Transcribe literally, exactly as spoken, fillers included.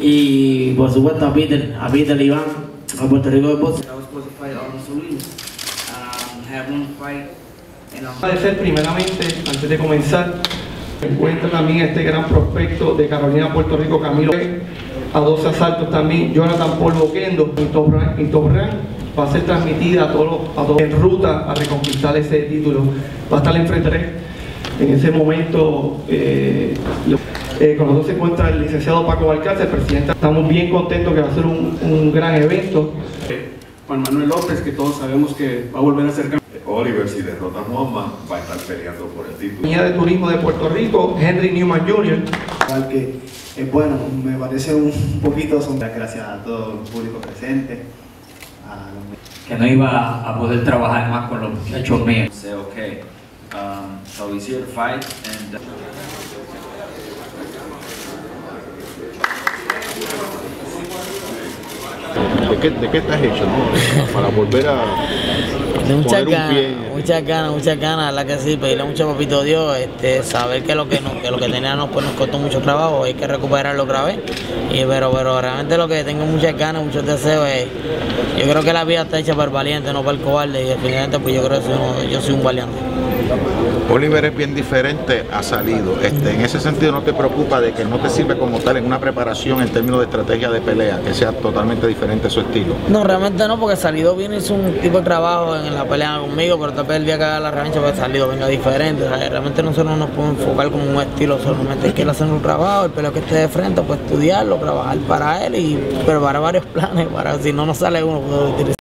y por supuesto a Peter, a Peter Iván, a Puerto Rico de Boxeo. Agradecer primeramente, antes de comenzar, se encuentra también este gran prospecto de Carolina, Puerto Rico, Camilo, a dos asaltos también, Jonathan Paul Boquendo, y Top Rank, y Top Rank va a ser transmitida a todos, a todos en ruta a reconquistar ese título. Va a estar en frente tres. En ese momento, eh, eh, con nosotros se encuentra el licenciado Paco Balcácer, presidente. Estamos bien contentos que va a ser un, un gran evento. Juan Manuel López, que todos sabemos que va a volver a ser campeón. Oliver, si derrota a Juanma, va a estar peleando por el título. Compañía de Turismo de Puerto Rico, Henry Newman junior Que es bueno, me parece un poquito sombra. Gracias a todo el público presente. A los... Que no iba a poder trabajar más con los muchachos míos. Say, okay, um, so he's here to fight and. ¿De qué, ¿De qué estás hecho, no? Para volver a de muchas poner un ganas, pie. muchas ganas, muchas ganas, la que sí, pedirle mucho a Papito Dios, este, saber que lo que, no, que lo que teníamos pues nos costó mucho trabajo, hay que recuperarlo otra vez, y, pero, pero realmente lo que tengo muchas ganas, muchos deseos es, yo creo que la vida está hecha para el valiente, no para el cobarde, y definitivamente pues yo creo que soy uno, yo soy un valiente. Oliver es bien diferente, ha salido. Este, en ese sentido, ¿no te preocupa de que no te sirve como tal en una preparación en términos de estrategia de pelea, que sea totalmente diferente su estilo? No, realmente no, porque Salido viene hizo un tipo de trabajo en la pelea conmigo, pero tal vez el día que haga la revancha pues Salido venga diferente. O sea, realmente nosotros no nos podemos enfocar como un estilo, solamente hay que hacer un trabajo, el peleo que esté de frente, pues estudiarlo, trabajar para él y preparar varios planes para si no nos sale uno, pues,